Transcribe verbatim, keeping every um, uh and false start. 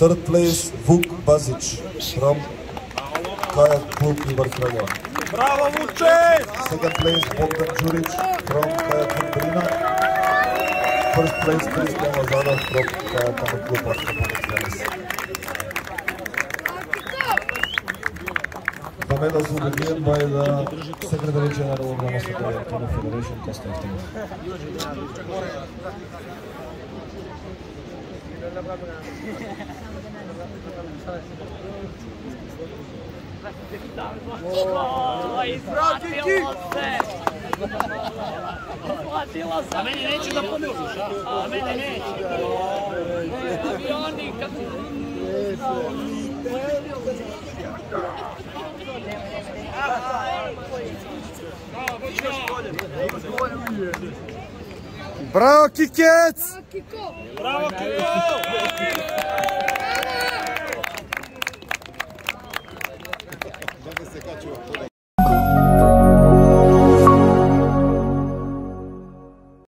Third place, Vuk Bazic from Kajak Klub Ibar Kraljeva. Bravo, Vuče! Second place, Bogdan Đurić from Kajak Klub Brina. First place, Kristijan Lazarov from Kajak Klub Arkapovic. The medals will be given by the Secretary General of the National Canoe Federation, Costa Eftimov. Isplatilo se! Isplatilo se! A meni neće da ponužiš, a mene neće. Avioni kako... Bravo, Kikec! Bravo, Kiko! Bravo, Kiko!